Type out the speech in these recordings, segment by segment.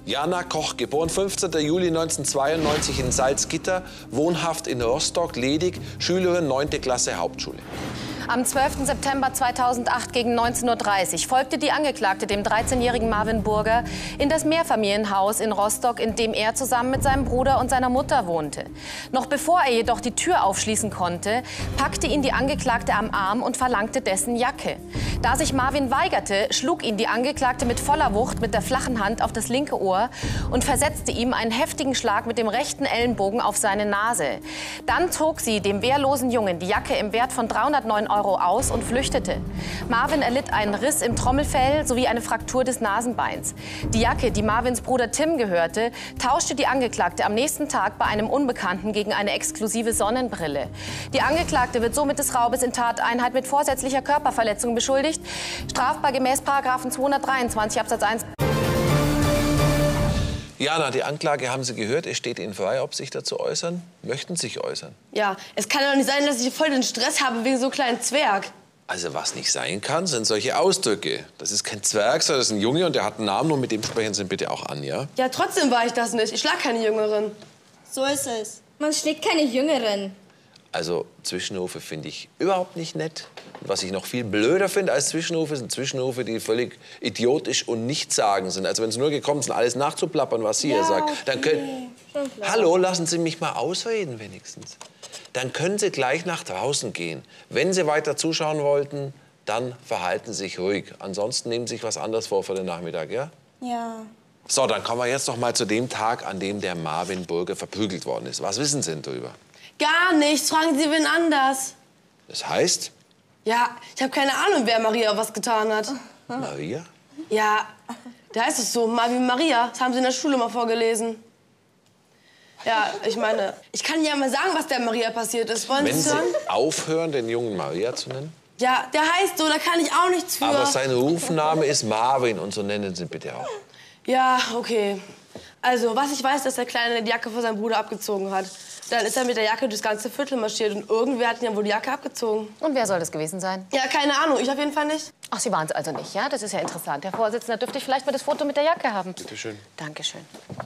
Jana Koch, geboren 15. Juli 1992 in Salzgitter, wohnhaft in Rostock, ledig, Schülerin 9. Klasse Hauptschule. Am 12. September 2008 gegen 19:30 Uhr folgte die Angeklagte dem 13-jährigen Marvin Burger in das Mehrfamilienhaus in Rostock, in dem er zusammen mit seinem Bruder und seiner Mutter wohnte. Noch bevor er jedoch die Tür aufschließen konnte, packte ihn die Angeklagte am Arm und verlangte dessen Jacke. Da sich Marvin weigerte, schlug ihn die Angeklagte mit voller Wucht mit der flachen Hand auf das linke Ohr und versetzte ihm einen heftigen Schlag mit dem rechten Ellenbogen auf seine Nase. Dann zog sie dem wehrlosen Jungen die Jacke im Wert von 309 € aus und flüchtete. Marvin erlitt einen Riss im Trommelfell sowie eine Fraktur des Nasenbeins. Die Jacke, die Marvins Bruder Tim gehörte, tauschte die Angeklagte am nächsten Tag bei einem Unbekannten gegen eine exklusive Sonnenbrille. Die Angeklagte wird somit des Raubes in Tateinheit mit vorsätzlicher Körperverletzung beschuldigt. Strafbar gemäß § 223 Absatz 1. Jana, die Anklage haben Sie gehört. Es steht Ihnen frei, ob Sie sich dazu äußern. Möchten Sie sich äußern? Ja, es kann doch nicht sein, dass ich voll den Stress habe wegen so einem kleinen Zwerg. Also was nicht sein kann, sind solche Ausdrücke. Das ist kein Zwerg, sondern das ist ein Junge und der hat einen Namen und mit dem sprechen Sie bitte auch an, ja? Ja, trotzdem war ich das nicht. Ich schlag keine Jüngeren. So ist es. Man schlägt keine Jüngeren. Also Zwischenrufe finde ich überhaupt nicht nett. Und was ich noch viel blöder finde als Zwischenrufe, sind Zwischenrufe, die völlig idiotisch und nichtssagend sind. Also wenn es nur gekommen ist, alles nachzuplappern, was Sie hier sagt, dann können... Hallo, lassen Sie mich mal ausreden wenigstens. Dann können Sie gleich nach draußen gehen. Wenn Sie weiter zuschauen wollten, dann verhalten Sie sich ruhig. Ansonsten nehmen Sie sich was anderes vor für den Nachmittag, ja? Ja. So, dann kommen wir jetzt noch mal zu dem Tag, an dem der Marvin Burger verprügelt worden ist. Was wissen Sie denn darüber? Gar nichts. Fragen Sie wen anders. Das heißt? Ja, ich habe keine Ahnung, wer Maria was getan hat. Maria? Ja, da heißt es so, Marvin Maria. Das haben Sie in der Schule mal vorgelesen. Ja, ich meine, ich kann Ihnen ja mal sagen, was der Maria passiert ist. Wollen Sie Wenn es Sie hören? aufhören, den Jungen Maria zu nennen? Ja, der heißt so, da kann ich auch nichts für. Aber sein Rufname ist Marvin und so nennen Sie ihn bitte auch. Ja, okay. Also, was ich weiß, dass der Kleine die Jacke von seinem Bruder abgezogen hat. Dann ist er mit der Jacke durchs ganze Viertel marschiert und irgendwer hat ihn ja wohl die Jacke abgezogen. Und wer soll das gewesen sein? Ja, keine Ahnung. Ich auf jeden Fall nicht. Ach, Sie waren es also nicht, ja? Das ist ja interessant. Herr Vorsitzender, dürfte ich vielleicht mal das Foto mit der Jacke haben? Bitte schön. Dankeschön.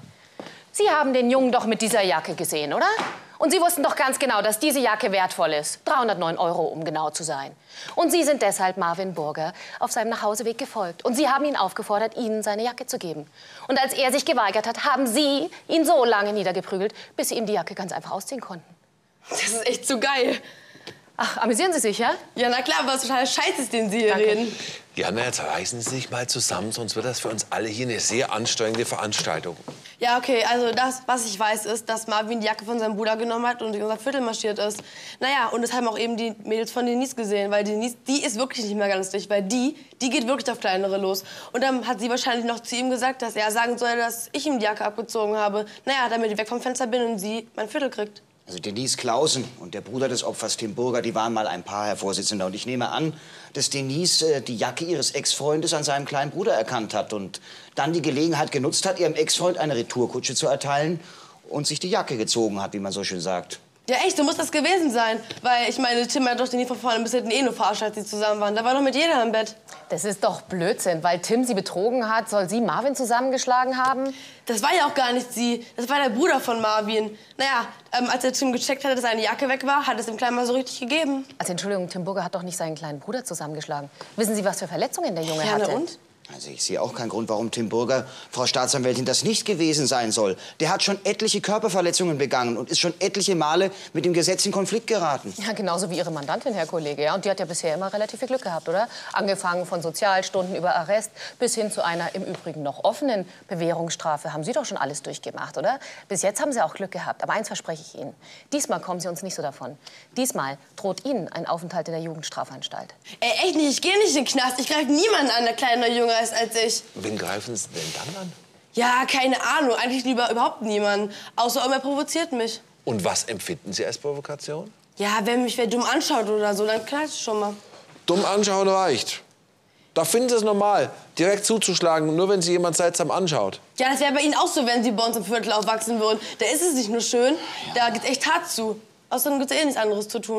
Sie haben den Jungen doch mit dieser Jacke gesehen, oder? Und Sie wussten doch ganz genau, dass diese Jacke wertvoll ist. 309 €, um genau zu sein. Und Sie sind deshalb Marvin Burger auf seinem Nachhauseweg gefolgt. Und Sie haben ihn aufgefordert, Ihnen seine Jacke zu geben. Und als er sich geweigert hat, haben Sie ihn so lange niedergeprügelt, bis Sie ihm die Jacke ganz einfach ausziehen konnten. Das ist echt zu geil. Ach, amüsieren Sie sich, ja? Ja, na klar, was total Scheiß ist, den Sie hier reden. Jana, jetzt reißen Sie sich mal zusammen, sonst wird das für uns alle hier eine sehr anstrengende Veranstaltung. Ja, okay, also das, was ich weiß, ist, dass Marvin die Jacke von seinem Bruder genommen hat und in unser Viertel marschiert ist. Naja, und das haben auch eben die Mädels von Denise gesehen, weil Denise, die ist wirklich nicht mehr ganz dicht, weil die geht wirklich auf Kleinere los. Und dann hat sie wahrscheinlich noch zu ihm gesagt, dass er sagen soll, dass ich ihm die Jacke abgezogen habe. Naja, damit ich weg vom Fenster bin und sie mein Viertel kriegt. Also Denise Clausen und der Bruder des Opfers Tim Burger, die waren mal ein Paar, Herr Vorsitzender. Und ich nehme an, dass Denise die Jacke ihres Ex-Freundes an seinem kleinen Bruder erkannt hat und dann die Gelegenheit genutzt hat, ihrem Ex-Freund eine Retourkutsche zu erteilen und sich die Jacke gezogen hat, wie man so schön sagt. Ja, echt, so muss das gewesen sein. Weil, ich meine, Tim hat doch Denise von vorne bis hinten nur verarscht, als sie zusammen waren. Da war doch mit jeder im Bett. Das ist doch Blödsinn. Weil Tim sie betrogen hat, soll sie Marvin zusammengeschlagen haben? Das war ja auch gar nicht sie. Das war der Bruder von Marvin. Naja, als der Tim gecheckt hatte, dass seine Jacke weg war, hat es dem Kleinen mal so richtig gegeben. Also, Entschuldigung, Tim Burger hat doch nicht seinen kleinen Bruder zusammengeschlagen. Wissen Sie, was für Verletzungen der Junge hatte? Ja, und? Also ich sehe auch keinen Grund, warum Tim Burger, Frau Staatsanwältin, das nicht gewesen sein soll. Der hat schon etliche Körperverletzungen begangen und ist schon etliche Male mit dem Gesetz in Konflikt geraten. Ja, genauso wie Ihre Mandantin, Herr Kollege. Ja? Und die hat ja bisher immer relativ viel Glück gehabt, oder? Angefangen von Sozialstunden über Arrest bis hin zu einer im Übrigen noch offenen Bewährungsstrafe. Haben Sie doch schon alles durchgemacht, oder? Bis jetzt haben Sie auch Glück gehabt. Aber eins verspreche ich Ihnen. Diesmal kommen Sie uns nicht so davon. Diesmal droht Ihnen ein Aufenthalt in der Jugendstrafanstalt. Ey, echt nicht. Ich gehe nicht in den Knast. Ich greife niemanden an, der kleiner Junge ist als ich. Wen greifen Sie denn dann an? Ja, keine Ahnung. Eigentlich lieber überhaupt niemanden. Außer er provoziert mich. Und was empfinden Sie als Provokation? Ja, wenn mich wer dumm anschaut oder so, dann knallt es schon mal. Dumm anschauen reicht. Da finden Sie es normal, direkt zuzuschlagen, nur wenn Sie jemand seltsam anschaut. Ja, das wäre bei Ihnen auch so, wenn Sie bei uns im Viertel aufwachsen würden. Da ist es nicht nur schön, da geht's echt hart zu. Außerdem gibt's eh nichts anderes zu tun.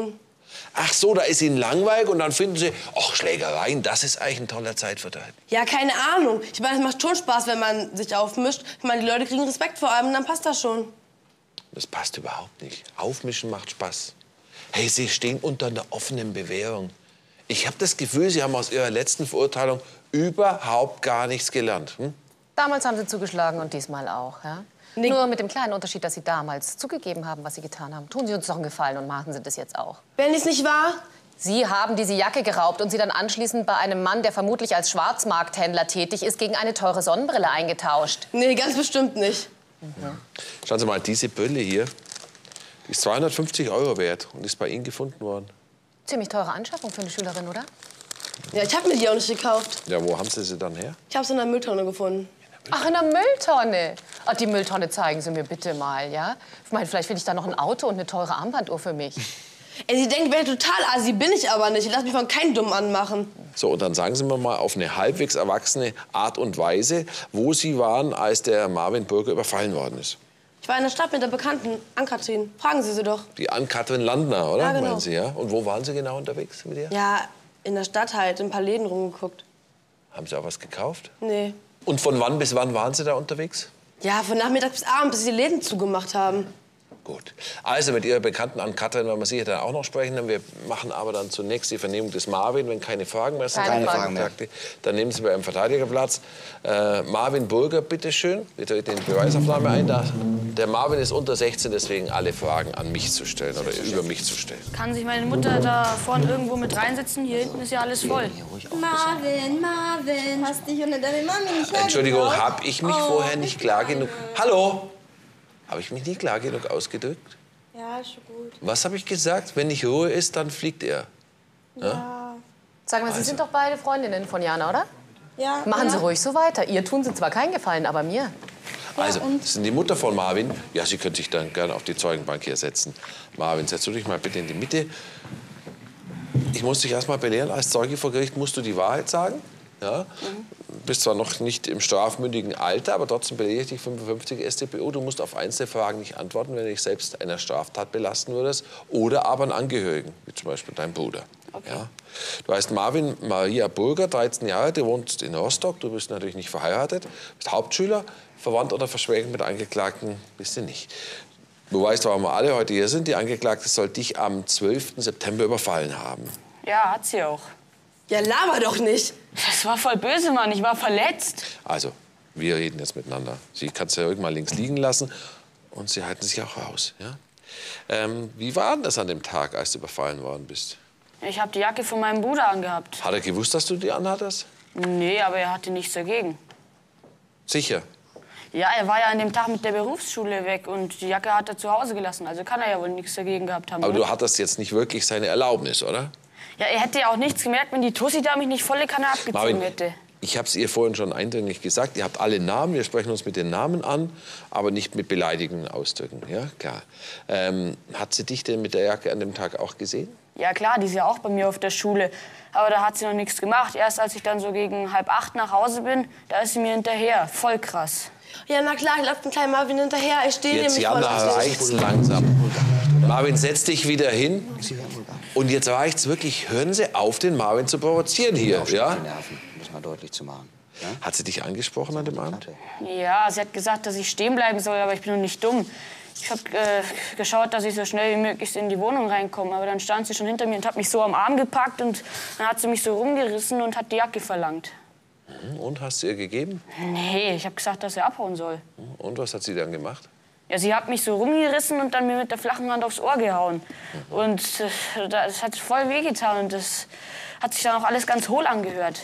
Ach so, da ist ihnen langweilig und dann finden sie, ach, Schlägereien, das ist eigentlich ein toller Zeitvertreib. Ja, keine Ahnung. Ich meine, es macht schon Spaß, wenn man sich aufmischt. Ich meine, die Leute kriegen Respekt vor allem und dann passt das schon. Das passt überhaupt nicht. Aufmischen macht Spaß. Hey, Sie stehen unter einer offenen Bewährung. Ich habe das Gefühl, Sie haben aus Ihrer letzten Verurteilung überhaupt gar nichts gelernt. Hm? Damals haben Sie zugeschlagen und diesmal auch, ja? Nur mit dem kleinen Unterschied, dass Sie damals zugegeben haben, was Sie getan haben. Tun Sie uns doch einen Gefallen und machen Sie das jetzt auch. Wenn es nicht wahr? Sie haben diese Jacke geraubt und sie dann anschließend bei einem Mann, der vermutlich als Schwarzmarkthändler tätig ist, gegen eine teure Sonnenbrille eingetauscht. Nee, ganz bestimmt nicht. Schauen Sie mal, diese Brille hier, die ist 250 € wert und ist bei Ihnen gefunden worden. Ziemlich teure Anschaffung für eine Schülerin, oder? Ja, ich habe mir die auch nicht gekauft. Ja, wo haben Sie sie dann her? Ich habe sie in der Mülltonne gefunden. Ach, in der Mülltonne. Ach, die Mülltonne zeigen Sie mir bitte mal, ja? Ich meine, vielleicht finde ich da noch ein Auto und eine teure Armbanduhr für mich. Ey, Sie denken, ich wäre total assi, bin ich aber nicht. Ich lasse mich von keinem Dumm anmachen. So, und dann sagen Sie mir mal auf eine halbwegs erwachsene Art und Weise, wo Sie waren, als der Marvin Burger überfallen worden ist. Ich war in der Stadt mit der Bekannten, Ann-Kathrin. Fragen Sie sie doch. Die Ann-Kathrin Landner, oder? Ja, genau. Meinen Sie, ja? Und wo waren Sie genau unterwegs mit ihr? Ja, in der Stadt halt, in ein paar Läden rumgeguckt. Haben Sie auch was gekauft? Nee. Und von wann bis wann waren Sie da unterwegs? Ja, von Nachmittag bis Abend, bis sie die Läden zugemacht haben. Gut. Also mit Ihrer Bekannten Ann-Kathrin werden wir sicher dann auch noch sprechen. Wir machen aber dann zunächst die Vernehmung des Marvin. Wenn keine Fragen mehr sind, Keine Fragen mehr. dann nehmen Sie bei einem Verteidigerplatz. Marvin Burger, bitteschön. Wir treten in die Beweisaufnahme ein. Der Marvin ist unter 16, deswegen alle Fragen an mich zu stellen oder über mich zu stellen. Kann sich meine Mutter da vorne irgendwo mit reinsetzen? Hier hinten ist ja alles voll. Marvin, hast dich unter deine Mami nicht Entschuldigung, hergetraut? habe ich mich vorher nicht klar genug... Hallo? Habe ich mich nicht klar genug ausgedrückt? Ja, ist schon gut. Was habe ich gesagt? Wenn nicht Ruhe ist, dann fliegt er. Ja. Sagen wir, Sie sind doch beide Freundinnen von Jana, oder? Ja. Machen Sie ruhig so weiter. Ihr tun Sie zwar keinen Gefallen, aber mir. Also, das sind die Mutter von Marvin. Ja, Sie können sich dann gerne auf die Zeugenbank hier setzen. Marvin, setz du dich mal bitte in die Mitte. Ich muss dich erst mal belehren, als Zeuge vor Gericht musst du die Wahrheit sagen. Ja? Bist zwar noch nicht im strafmündigen Alter, aber trotzdem belehre ich dich 55 StPO. Du musst auf einzelne Fragen nicht antworten, wenn du dich selbst einer Straftat belasten würdest. Oder aber einen Angehörigen, wie zum Beispiel dein Bruder. Okay. Ja? Du heißt Marvin Maria Burger, 13 Jahre, du wohnst in Rostock. Du bist natürlich nicht verheiratet, bist Hauptschüler, verwandt oder verschwägert mit Angeklagten bist du nicht. Du weißt, warum wir alle heute hier sind. Die Angeklagte soll dich am 12. September überfallen haben. Ja, hat sie auch. Ja, laber doch nicht. Das war voll böse, Mann. Ich war verletzt. Also, wir reden jetzt miteinander. Sie kannst ja irgendwann links liegen lassen und Sie halten sich auch raus. Ja? Wie war denn das an dem Tag, als du überfallen worden bist? Ich habe die Jacke von meinem Bruder angehabt. Hat er gewusst, dass du die anhattest? Nee, aber er hatte nichts dagegen. Sicher. Ja, er war ja an dem Tag mit der Berufsschule weg und die Jacke hat er zu Hause gelassen. Also kann er ja wohl nichts dagegen gehabt haben. Aber oder? du hattest jetzt nicht wirklich seine Erlaubnis, oder? Ja, er hätte ja auch nichts gemerkt, wenn die Tussi da mich nicht volle Kanne abgezogen Marvin, hätte. ich habe es ihr vorhin schon eindringlich gesagt. Ihr habt alle Namen, wir sprechen uns mit den Namen an, aber nicht mit beleidigenden Ausdrücken. Ja, klar. Hat sie dich denn mit der Jacke an dem Tag auch gesehen? Ja klar, die ist ja auch bei mir auf der Schule. Aber da hat sie noch nichts gemacht. Erst als ich dann so gegen 7:30 nach Hause bin, da ist sie mir hinterher. Voll krass. Ja, na klar, ich laufe den kleinen Marvin hinterher. Ich stehe Jetzt, nämlich voll. Jana, reicht's langsam. Marvin, setz dich wieder hin. Und jetzt reicht's wirklich. Hören Sie auf, den Marvin zu provozieren hier. Ja? Die Nerven, um das mal deutlich zu machen. Ja? Hat sie dich angesprochen an dem Abend? Ja, sie hat gesagt, dass ich stehen bleiben soll, aber ich bin noch nicht dumm. Ich habe geschaut, dass ich so schnell wie möglich in die Wohnung reinkomme. Aber dann stand sie schon hinter mir und hat mich so am Arm gepackt. Und dann hat sie mich so rumgerissen und hat die Jacke verlangt. Und, hast du ihr gegeben? Nee, ich habe gesagt, dass er abhauen soll. Und, was hat sie dann gemacht? Ja, sie hat mich so rumgerissen und dann mir mit der flachen Hand aufs Ohr gehauen. Und das hat voll wehgetan und das hat sich dann auch alles ganz hohl angehört.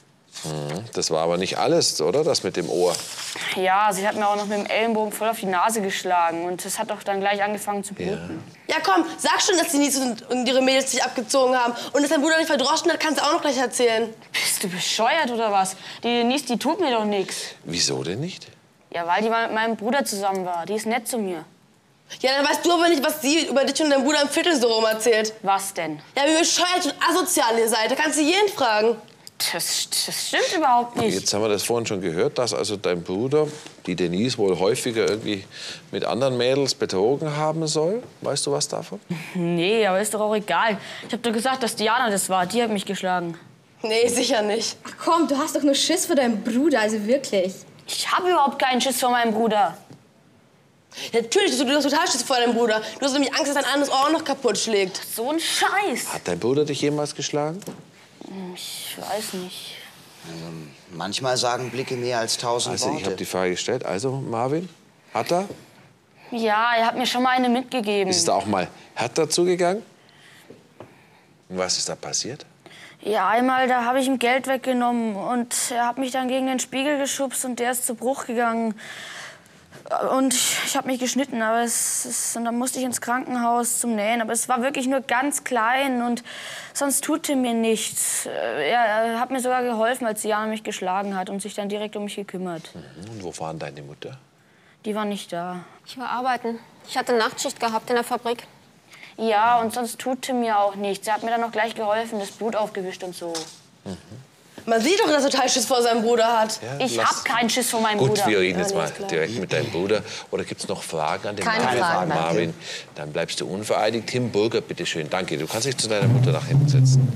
Das war aber nicht alles, oder? Das mit dem Ohr. Ja, sie hat mir auch noch mit dem Ellenbogen voll auf die Nase geschlagen und das hat auch dann gleich angefangen zu bluten. Ja, komm, sag schon, dass die Nies und ihre Mädels dich abgezogen haben. Und dass dein Bruder dich verdroschen hat, kannst du auch noch gleich erzählen. Bist du bescheuert oder was? Die Nies, die tut mir doch nichts. Wieso denn nicht? Ja, weil die mal mit meinem Bruder zusammen war. Die ist nett zu mir. Ja, dann weißt du aber nicht, was sie über dich und deinen Bruder im Viertel so rum erzählt. Was denn? Ja, wie bescheuert und asozial ihr seid. Da kannst du jeden fragen. Das stimmt überhaupt nicht. Jetzt haben wir das vorhin schon gehört, dass also dein Bruder die Denise wohl häufiger irgendwie mit anderen Mädels betrogen haben soll. Weißt du was davon? Nee, aber ist doch auch egal. Ich hab doch gesagt, dass Diana das war. Die hat mich geschlagen. Nee, sicher nicht. Ach komm, du hast doch nur Schiss vor deinem Bruder, also wirklich. Ich habe überhaupt keinen Schiss vor meinem Bruder. Natürlich, du hast total Schiss vor deinem Bruder. Du hast nämlich Angst, dass dein anderes Ohr noch kaputt schlägt. So ein Scheiß. Hat dein Bruder dich jemals geschlagen? Ich weiß nicht. Manchmal sagen Blicke mehr als 1000 Also ich Worte. habe die Frage gestellt. Also Marvin, hat er? Ja, er hat mir schon mal eine mitgegeben. Ist da auch mal härter zugegangen? Und was ist da passiert? Ja, einmal, da habe ich ihm Geld weggenommen und er hat mich dann gegen den Spiegel geschubst und der ist zu Bruch gegangen. Und ich habe mich geschnitten, aber und dann musste ich ins Krankenhaus zum Nähen. Aber es war wirklich nur ganz klein und sonst tut er mir nichts. Er hat mir sogar geholfen, als Diana mich geschlagen hat und sich dann direkt um mich gekümmert. Und wo war denn deine Mutter? Die war nicht da. Ich war arbeiten. Ich hatte Nachtschicht gehabt in der Fabrik. Ja, und sonst tut er mir auch nichts. Er hat mir dann noch gleich geholfen, das Blut aufgewischt und so. Man sieht doch, dass er total Schiss vor seinem Bruder hat. Ja, Ich hab keinen Schiss vor meinem Gut, Bruder. wir reden jetzt Ja, nee, mal ist klar. direkt mit deinem Bruder. Oder gibt es noch Fragen an den Keine Marvin? Fragen, danke. Marvin, dann bleibst du unvereidigt. Tim Burger, bitteschön. Danke. Du kannst dich zu deiner Mutter nach hinten setzen.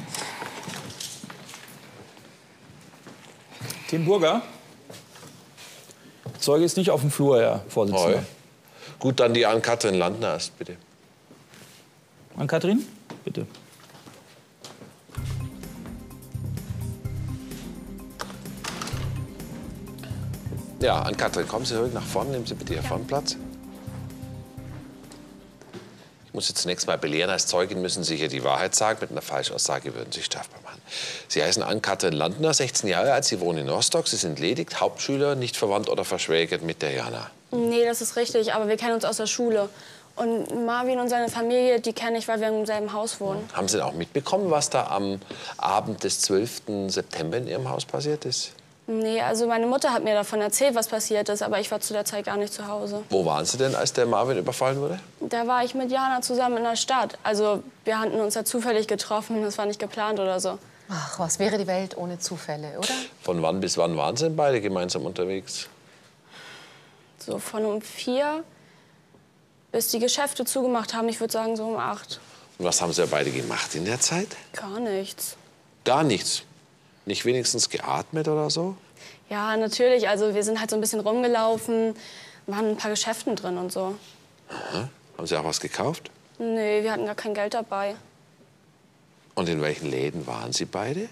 Tim Burger. Zeuge ist nicht auf dem Flur, Herr Vorsitzender. Hoi. Gut, dann die Ann-Kathrin Landner erst, bitte. Ann-Kathrin, bitte. Ja, Ann-Kathrin, kommen Sie ruhig nach vorne. Nehmen Sie bitte hier vorne Platz. Ich muss Sie zunächst mal belehren, als Zeugin müssen Sie hier die Wahrheit sagen. Mit einer Falschaussage würden Sie strafbar machen. Sie heißen Ann-Kathrin Landner, 16 Jahre alt, Sie wohnen in Rostock, Sie sind ledig, Hauptschüler, nicht verwandt oder verschwägert mit der Jana. Nee, das ist richtig, aber wir kennen uns aus der Schule. Und Marvin und seine Familie, die kenne ich, weil wir im selben Haus wohnen. Haben Sie denn auch mitbekommen, was da am Abend des 12. September in Ihrem Haus passiert ist? Nee, also meine Mutter hat mir davon erzählt, was passiert ist, aber ich war zu der Zeit gar nicht zu Hause. Wo waren Sie denn, als der Marvin überfallen wurde? Da war ich mit Jana zusammen in der Stadt. Also wir hatten uns ja zufällig getroffen, das war nicht geplant oder so. Ach, was wäre die Welt ohne Zufälle, oder? Von wann bis wann waren Sie denn beide gemeinsam unterwegs? So von um 4 bis die Geschäfte zugemacht haben, ich würde sagen so um 8. Und was haben Sie beide gemacht in der Zeit? Gar nichts. Gar nichts. Nicht wenigstens geatmet oder so? Ja, natürlich, also wir sind halt so ein bisschen rumgelaufen, waren in ein paar Geschäften drin und so. Aha. Haben Sie auch was gekauft? Nee, wir hatten gar kein Geld dabei. Und in welchen Läden waren Sie beide?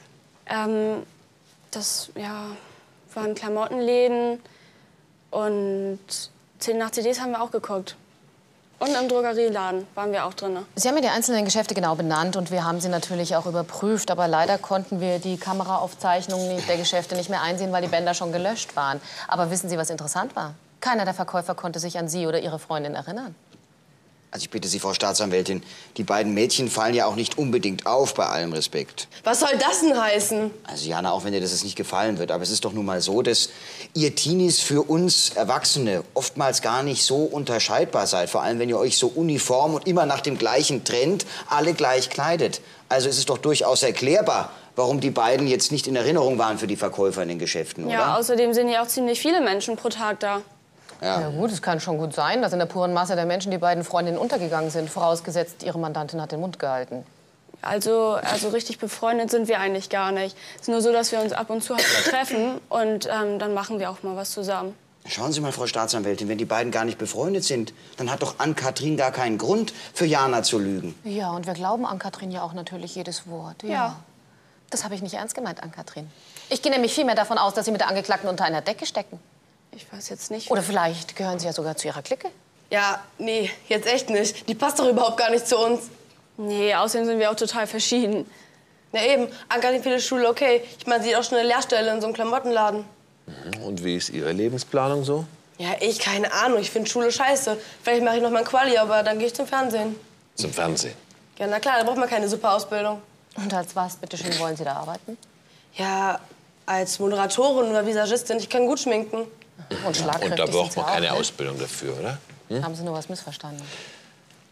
Das, ja, waren Klamottenläden und 10 nach CDs haben wir auch geguckt. Und im Drogerieladen waren wir auch drin. Sie haben ja die einzelnen Geschäfte genau benannt und wir haben sie natürlich auch überprüft. Aber leider konnten wir die Kameraaufzeichnungen der Geschäfte nicht mehr einsehen, weil die Bänder schon gelöscht waren. Aber wissen Sie, was interessant war? Keiner der Verkäufer konnte sich an Sie oder Ihre Freundin erinnern. Also ich bitte Sie, Frau Staatsanwältin, die beiden Mädchen fallen ja auch nicht unbedingt auf, bei allem Respekt. Was soll das denn heißen? Also Jana, auch wenn dir das jetzt nicht gefallen wird, aber es ist doch nun mal so, dass ihr Teenies für uns Erwachsene oftmals gar nicht so unterscheidbar seid. Vor allem, wenn ihr euch so uniform und immer nach dem gleichen Trend alle gleich kleidet. Also ist es doch durchaus erklärbar, warum die beiden jetzt nicht in Erinnerung waren für die Verkäufer in den Geschäften, oder? Ja, außerdem sind ja auch ziemlich viele Menschen pro Tag da. Ja gut, es kann schon gut sein, dass in der puren Masse der Menschen die beiden Freundinnen untergegangen sind. Vorausgesetzt, Ihre Mandantin hat den Mund gehalten. Also richtig befreundet sind wir eigentlich gar nicht. Es ist nur so, dass wir uns ab und zu halt mal treffen und dann machen wir auch mal was zusammen. Schauen Sie mal, Frau Staatsanwältin, wenn die beiden gar nicht befreundet sind, dann hat doch Ann-Kathrin gar keinen Grund, für Jana zu lügen. Ja, und wir glauben Ann-Kathrin ja auch natürlich jedes Wort. Ja. Das habe ich nicht ernst gemeint, Ann-Kathrin. Ich gehe nämlich vielmehr davon aus, dass Sie mit der Angeklagten unter einer Decke stecken. Ich weiß jetzt nicht. Oder vielleicht gehören Sie ja sogar zu Ihrer Clique. Ja, nee, jetzt echt nicht. Die passt doch überhaupt gar nicht zu uns. Nee, außerdem sind wir auch total verschieden. Ja eben, Anka hat viele Schule, okay. Ich meine, sie hat auch schon eine Lehrstelle in so einem Klamottenladen. Und wie ist Ihre Lebensplanung so? Ja, ich, keine Ahnung, ich finde Schule scheiße. Vielleicht mache ich noch mal ein Quali, aber dann gehe ich zum Fernsehen. Zum Fernsehen. Ja, na klar, da braucht man keine super Ausbildung. Und als was, bitteschön, wollen Sie da arbeiten? Ja, als Moderatorin oder Visagistin, ich kann gut schminken. Und schlagkräftig Und da braucht sind Sie man keine auch, ne? Ausbildung dafür, oder? Haben Sie nur was missverstanden?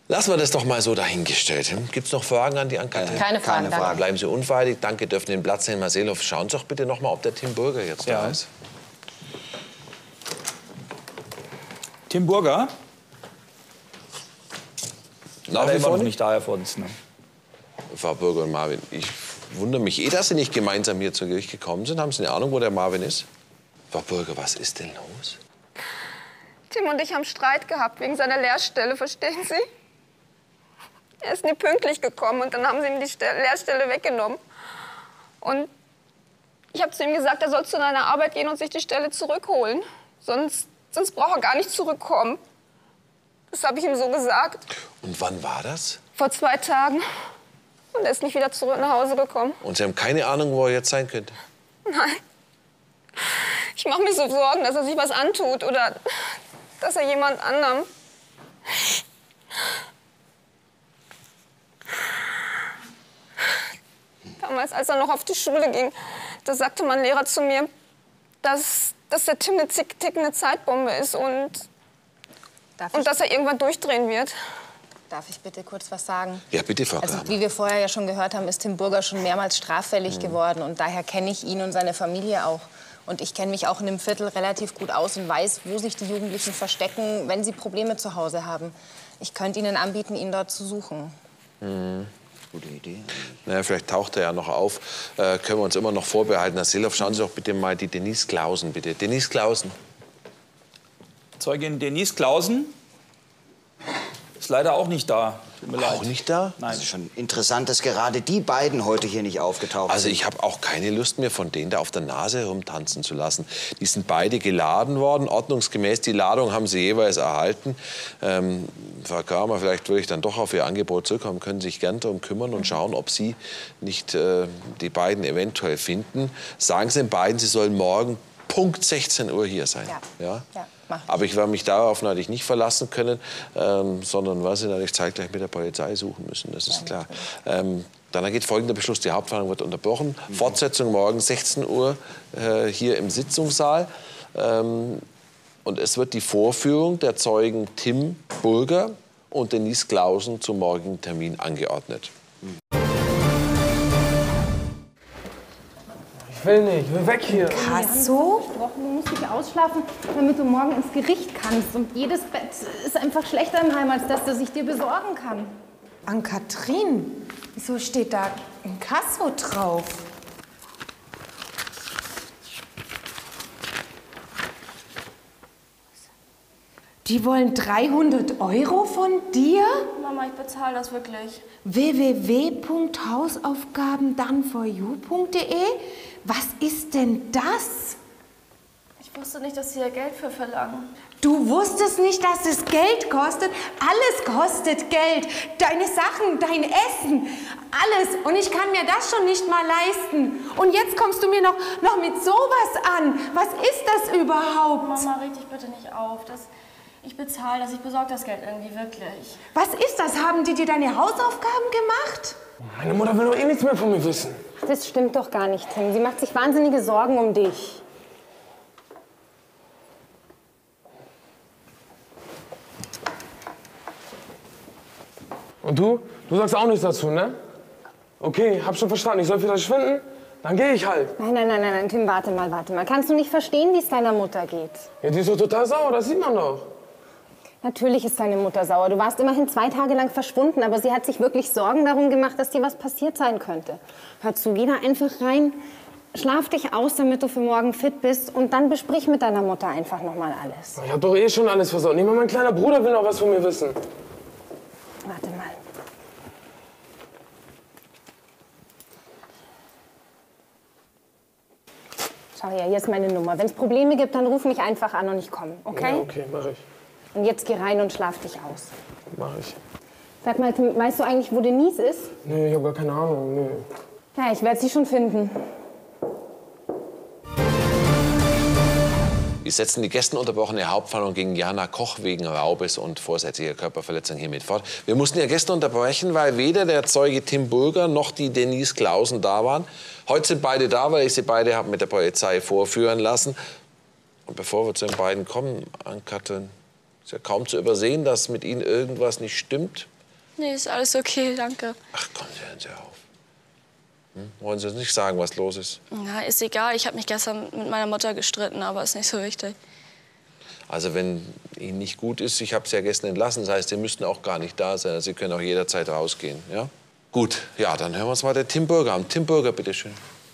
Lassen wir das doch mal so dahingestellt. Gibt es noch Fragen an die Ann-Kathrin? Keine Fragen, danke. Bleiben Sie unfreiwillig. Danke, dürfen den Platz nehmen. Herr Seelhoff, schauen Sie doch bitte noch mal, ob der Tim Burger jetzt da ist. Tim Burger? Nach wie vor noch nicht da, Herr Vorsitzender. Frau Burger und Marvin, ich wundere mich dass Sie nicht gemeinsam hier zu Gericht gekommen sind. Haben Sie eine Ahnung, wo der Marvin ist? Frau Burger, was ist denn los? Tim und ich haben Streit gehabt wegen seiner Lehrstelle, verstehen Sie? Er ist nie pünktlich gekommen und dann haben sie ihm die Lehrstelle weggenommen. Und ich habe zu ihm gesagt, er soll zu seiner Arbeit gehen und sich die Stelle zurückholen. Sonst braucht er gar nicht zurückkommen. Das habe ich ihm so gesagt. Und wann war das? Vor 2 Tagen. Und er ist nicht wieder zurück nach Hause gekommen. Und Sie haben keine Ahnung, wo er jetzt sein könnte? Nein. Ich mache mir so Sorgen, dass er sich was antut oder dass er jemand anderem... Damals, als er noch auf die Schule ging, da sagte mein Lehrer zu mir, dass der Tim eine tickende Zeitbombe ist und dass er irgendwann durchdrehen wird. Darf ich bitte kurz was sagen? Ja, bitte, Frau Kramer. Also, wie wir vorher ja schon gehört haben, ist Tim Burger schon mehrmals straffällig geworden. Und daher kenne ich ihn und seine Familie auch. Und ich kenne mich auch in dem Viertel relativ gut aus und weiß, wo sich die Jugendlichen verstecken, wenn sie Probleme zu Hause haben. Ich könnte Ihnen anbieten, ihn dort zu suchen. Gute Idee. Naja, vielleicht taucht er ja noch auf. Können wir uns immer noch vorbehalten. Herr Seelhoff, schauen Sie doch bitte mal die Denise Clausen, bitte. Denise Clausen. Zeugin Denise Clausen ist leider auch nicht da. Tut mir leid. Auch nicht da? Nein. Es ist schon interessant, dass gerade die beiden heute hier nicht aufgetaucht Also sind. ich habe auch keine Lust mehr, von denen da auf der Nase herumtanzen zu lassen. Die sind beide geladen worden, ordnungsgemäß. Die Ladung haben sie jeweils erhalten. Frau Kramer, vielleicht würde ich dann doch auf Ihr Angebot zurückkommen. Können Sie sich gern darum kümmern und schauen, ob Sie nicht die beiden eventuell finden. Sagen Sie den beiden, sie sollen morgen Punkt 16 Uhr hier sein. Ja, mach ich. Aber ich werde mich darauf natürlich nicht verlassen können, sondern werde Sie natürlich zeitgleich mit der Polizei suchen müssen, das ist klar. Dann geht folgender Beschluss, die Hauptverhandlung wird unterbrochen. Fortsetzung morgen 16 Uhr hier im Sitzungssaal. Und es wird die Vorführung der Zeugen Tim Burger und Denise Clausen zum morgigen Termin angeordnet. Ich will nicht, ich will weg hier. Kasso? Du musst dich ausschlafen, damit du morgen ins Gericht kannst. Und jedes Bett ist einfach schlechter im Heim, als dass das ich dir besorgen kann. Ann-Kathrin, wieso steht da ein Kasso drauf? Die wollen 300 € von dir? Mama, ich bezahle das wirklich. www.hausaufgabendoneforyou.de? Was ist denn das? Ich wusste nicht, dass Sie ja Geld für verlangen. Du wusstest nicht, dass es Geld kostet? Alles kostet Geld. Deine Sachen, dein Essen, alles. Und ich kann mir das schon nicht mal leisten. Und jetzt kommst du mir noch mit sowas an. Was ist das überhaupt? Mama, reg dich bitte nicht auf. Ich bezahle das, ich besorge das Geld irgendwie wirklich. Was ist das? Haben die dir deine Hausaufgaben gemacht? Meine Mutter will doch eh nichts mehr von mir wissen. Das stimmt doch gar nicht, Tim. Sie macht sich wahnsinnige Sorgen um dich. Und du? Du sagst auch nichts dazu, ne? Okay, hab schon verstanden. Ich soll wieder verschwinden? Dann gehe ich halt. Nein, Tim, warte mal. Kannst du nicht verstehen, wie es deiner Mutter geht? Ja, die ist doch total sauer, das sieht man doch. Natürlich ist deine Mutter sauer. Du warst immerhin 2 Tage lang verschwunden, aber sie hat sich wirklich Sorgen darum gemacht, dass dir was passiert sein könnte. Hör zu, geh da einfach rein, schlaf dich aus, damit du für morgen fit bist und dann besprich mit deiner Mutter einfach noch mal alles. Ich hab doch eh schon alles versaut. Nicht mal mein kleiner Bruder will noch was von mir wissen. Warte mal. Schau her, hier ist meine Nummer. Wenn es Probleme gibt, dann ruf mich einfach an und ich komme, okay? Ja, okay, mach ich. Und jetzt geh rein und schlaf dich aus. Mach ich. Sag mal, Tim, weißt du eigentlich, wo Denise ist? Nee, ich hab gar keine Ahnung, nee. Ja, ich werde sie schon finden. Wir setzen die gestern unterbrochene Hauptverhandlung gegen Jana Koch wegen Raubes und vorsätzlicher Körperverletzung hiermit fort. Wir mussten ja gestern unterbrechen, weil weder der Zeuge Tim Burger noch die Denise Clausen da waren. Heute sind beide da, weil ich sie beide habe mit der Polizei vorführen lassen. Und bevor wir zu den beiden kommen, Ann-Kathrin, ist ja kaum zu übersehen, dass mit ihnen irgendwas nicht stimmt. Nee, ist alles okay, danke. Ach komm, hören Sie auf. Wollen Sie uns nicht sagen, was los ist? Na, ist egal. Ich habe mich gestern mit meiner Mutter gestritten, aber ist nicht so wichtig. Also wenn Ihnen nicht gut ist, ich habe Sie ja gestern entlassen, das heißt, Sie müssten auch gar nicht da sein. Sie können auch jederzeit rausgehen, ja? Gut, ja, dann hören wir uns mal den Tim Burger an. Tim Burger, bitteschön.